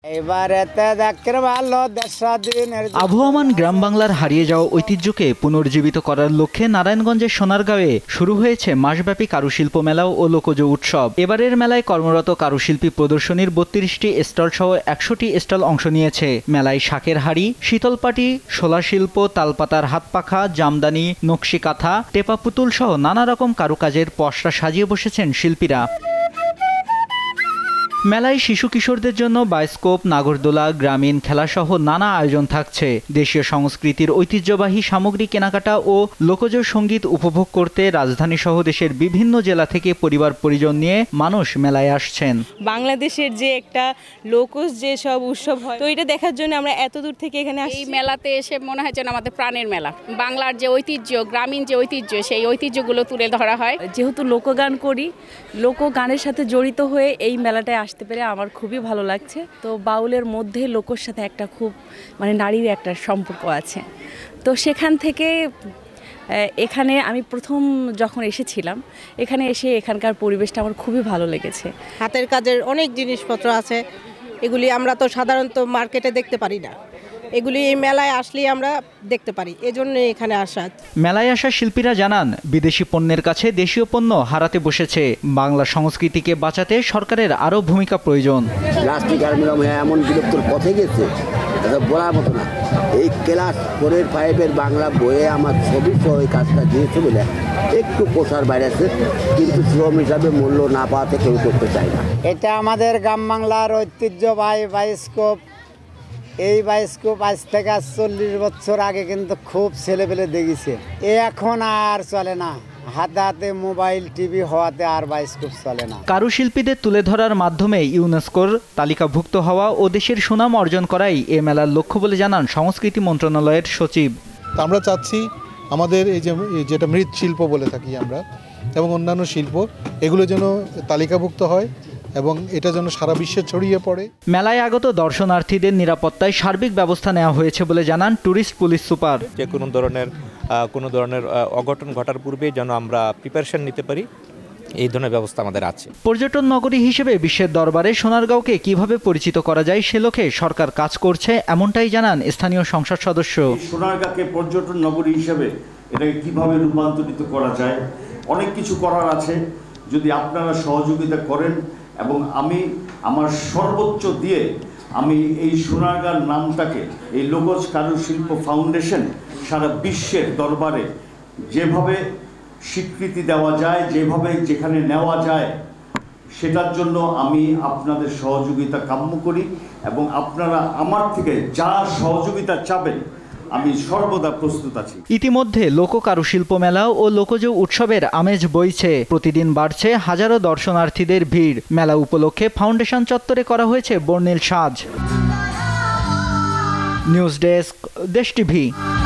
আবহমান গ্রাম বাংলার হারিয়ে যাওয়া ঐতিহ্যকে পুনর্জীবিত করার লক্ষ্যে নারায়ণগঞ্জের সোনারগাঁওয়ে শুরু হয়েছে মাসব্যাপী কারুশিল্প মেলা ও লোকজ উৎসব। এবারের মেলায় কর্মরত কারুশিল্পী প্রদর্শনীর 32টি স্টল সহ 100টি স্টল অংশ নিয়েছে। মেলায় শাঁখের হাড়ি, শীতলপাটি, শোলা শিল্প, তালপাতার হাতপাখা, জামদানি, নকশি কাঁথা, টেপা পুতুল সহ নানা রকম কারুকাজের পসরা সাজিয়ে বসেছেন শিল্পীরা। মেলায় শিশু কিশোরদের জন্য বায়োস্কোপ, নাগরদোলা, গ্রামীণ খেলাসহ নানা আয়োজন থাকছে। দেশীয় সংস্কৃতির ঐতিহ্যবাহী সামগ্রী কেনাকাটা ও লোকজ সঙ্গীত উপভোগ করতে রাজধানী সহ দেশের বিভিন্ন জেলা থেকে পরিবার পরিজন নিয়ে মানুষ মেলায় আসছেন। বাংলাদেশের যে একটা লোকজ যে সব উৎসব হয়, তো এটা দেখার জন্য আমরা এত দূর থেকে এখানে আসি। এই মেলাতে এসে মনে হয় যেন আমাদের প্রাণের মেলা। বাংলার যে ঐতিহ্য, গ্রামীণ যে ঐতিহ্য, সেই ঐতিহ্যগুলো তুলে ধরা হয়। যেহেতু লোকগান করি, লোকগানের সাথে জড়িত হয়ে এই মেলাটায় আসতে পেরে আমার খুবই ভালো লাগছে। তো বাউলের মধ্যে লোকের সাথে একটা খুব নারীর একটা সম্পর্ক আছে। তো সেখান থেকে এখানে আমি প্রথম যখন এসেছিলাম, এখানে এসে এখানকার পরিবেশটা আমার খুবই ভালো লেগেছে। হাতের কাজের অনেক জিনিসপত্র আছে, এগুলি আমরা তো সাধারণত মার্কেটে দেখতে পারি না, এগুলি এই মেলায় আসলেই আমরা দেখতে পারি, এজন্য এখানে আসা। মেলায় আসা শিল্পীরা জানান, বিদেশি পণ্যের কাছে দেশীয় পণ্য হারাতে বসেছে। বাংলা সংস্কৃতিকে বাঁচাতে সরকারের আরও ভূমিকা প্রয়োজন। প্লাস্টিক এমন বিলুপ্তর পথে গেছে, এটা বলার মতো না। এই ক্লাস 4-5 বাংলা বইয়ে আমার ছবি সহ এই কাজটা দিয়েছে বলে একটু পোষার বাইরে আছে, কিন্তু শ্রম হিসাবে মূল্য না পাওয়াতে কেউ করতে চায় না। এটা আমাদের গ্রাম বাংলার ঐতিহ্যবাহী বায়োস্কোপ। এই বায়োস্কোপ আজ থেকে 40 বছর আগে কিন্তু খুব ছেলেপেলে দেখেছে, এখন আর চলে না। হাতে হাতে মোবাইল, টিভি হওয়াতে আর বায়োস্কোপ চলে না। কারুশিল্পীদের তুলে ধরার মাধ্যমে ইউনেস্কোর তালিকাভুক্ত হওয়া ও দেশের সুনাম অর্জন করাই এ মেলার লক্ষ্য বলে জানান সংস্কৃতি মন্ত্রণালয়ের সচিব। আমরা চাচ্ছি আমাদের এই যেটা মৃৎশিল্প বলে থাকি আমরা, এবং অন্যান্য শিল্প, এগুলো যেন তালিকাভুক্ত হয় এবং এটা যেন সারা বিশ্বে ছড়িয়ে পড়ে। মেলায় আগত দর্শনার্থীদের নিরাপত্তায় সার্বিক ব্যবস্থা নেওয়া হয়েছে বলে জানান ট্যুরিস্ট পুলিশ সুপার। যে কোনো ধরনের অঘটন ঘটার পূর্বে যেন আমরা প্রিপারেশন নিতে পারি, এই ধরনের ব্যবস্থা আমাদের আছে। পর্যটন নগরী হিসেবে বিশ্বের দরবারে সোনারগাঁওকে কিভাবে পরিচিত করা যায় সে লক্ষ্যে সরকার কাজ করছে, এমনটাই জানান স্থানীয় সংসদ সদস্য। সোনারগাঁওকে পর্যটন নগরী হিসেবে এটাকে কিভাবে রূপান্তরিত করা যায়, অনেক কিছু করার আছে। যদি আপনারা সহযোগিতা করেন এবং আমি আমার সর্বোচ্চ দিয়ে আমি এই সোনারগাঁর নামটাকে, এই লোকজ কারুশিল্প ফাউন্ডেশন সারা বিশ্বের দরবারে যেভাবে স্বীকৃতি দেওয়া যায়, যেখানে নেওয়া যায়, সেটার জন্য আমি আপনাদের সহযোগিতা কাম্য করি এবং আপনারা আমার থেকে যা সহযোগিতা চাবেন আমি সর্বদা প্রস্তুত আছি। ইতিমধ্যে লোক কারুশিল্প মেলা ও লোকজ উৎসবের আমেজ বইছে। প্রতিদিন বাড়ছে হাজারো দর্শনার্থীদের ভিড়। মেলা উপলক্ষে ফাউন্ডেশন চত্বরে করা হয়েছে বর্ণিল সাজ। News desk, Desh TV.